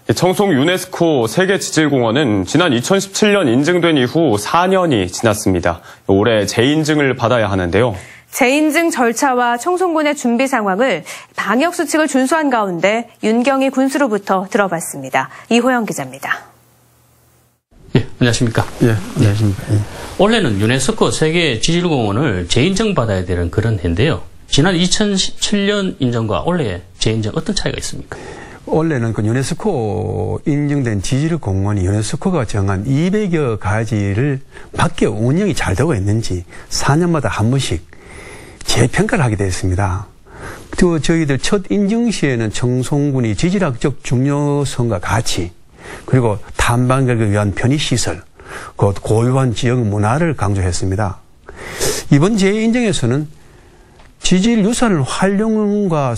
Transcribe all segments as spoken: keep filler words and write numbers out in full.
청송 유네스코 세계지질공원은 지난 이천십칠 년 인증된 이후 사 년이 지났습니다. 올해 재인증을 받아야 하는데요. 재인증 절차와 청송군의 준비 상황을 방역수칙을 준수한 가운데 윤경희 군수로부터 들어봤습니다. 이호영 기자입니다. 예, 안녕하십니까? 예, 안녕하십니까? 예. 원래는 유네스코 세계지질공원을 재인증 받아야 되는 그런 해인데요. 지난 이천십칠 년 인증과 올해 재인증 어떤 차이가 있습니까? 원래는 그 유네스코 인증된 지질공원이 유네스코가 정한 이백여 가지를 밖에 운영이 잘 되고 있는지 사 년마다 한 번씩 재평가를 하게 되어 있습니다. 또 저희들 첫 인증 시에는 청송군이 지질학적 중요성과 가치, 그리고 탐방객을 위한 편의시설, 곧 고유한 지역 문화를 강조했습니다. 이번 재인증에서는 지질유산을 활용과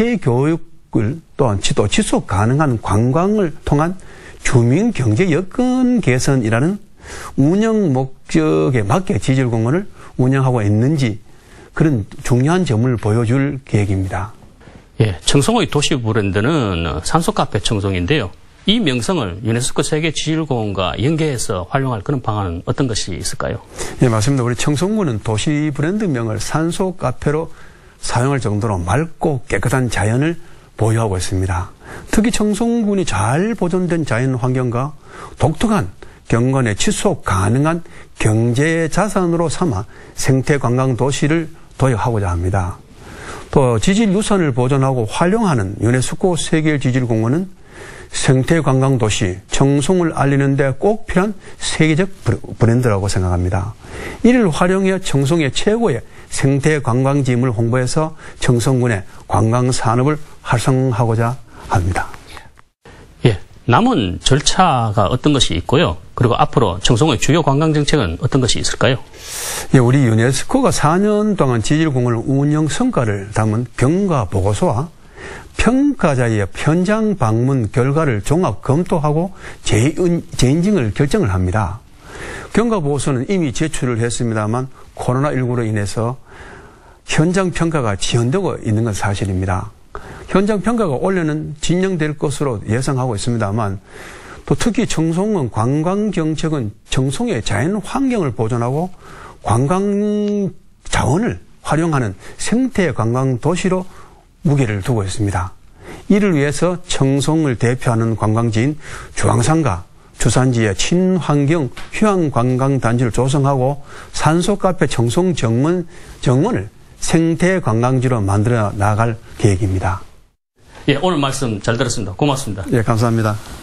생태교육을 또한 또 지속 가능한 관광을 통한 주민경제 여건 개선이라는 운영 목적에 맞게 지질공원을 운영하고 있는지 그런 중요한 점을 보여줄 계획입니다. 예, 청송의 도시 브랜드는 산소카페 청송인데요. 이 명성을 유네스코 세계지질공원과 연계해서 활용할 그런 방안은 어떤 것이 있을까요? 네, 맞습니다. 우리 청송군은 도시 브랜드명을 산소카페로 사용할 정도로 맑고 깨끗한 자연을 보유하고 있습니다. 특히 청송군이 잘 보존된 자연 환경과 독특한 경관의 지속 가능한 경제 자산으로 삼아 생태 관광 도시를 도약하고자 합니다. 또 지질 유산을 보존하고 활용하는 유네스코 세계지질공원은 생태 관광 도시 청송을 알리는 데 꼭 필요한 세계적 브랜드라고 생각합니다. 이를 활용해 청송의 최고의 생태 관광지임을 홍보해서 청송군의 관광 산업을 활성화하고자 합니다. 예, 남은 절차가 어떤 것이 있고요. 그리고 앞으로 청송의 주요 관광 정책은 어떤 것이 있을까요? 예, 우리 유네스코가 사 년 동안 지질공원 운영 성과를 담은 경과 보고서와 평가자의 현장 방문 결과를 종합 검토하고 재인, 재인증을 결정을 합니다. 경과 보고서는 이미 제출을 했습니다만 코로나십구로 인해서 현장 평가가 지연되고 있는 건 사실입니다. 현장 평가가 올해는 진행될 것으로 예상하고 있습니다만 또 특히 청송은 관광정책은 청송의 자연 환경을 보존하고 관광 자원을 활용하는 생태 관광 도시로 무게를 두고 있습니다. 이를 위해서 청송을 대표하는 관광지인 주황산과 주산지의 친환경 휴양관광단지를 조성하고 산소카페 청송 정원, 정원을 생태관광지로 만들어 나갈 계획입니다. 예, 오늘 말씀 잘 들었습니다. 고맙습니다. 예, 감사합니다.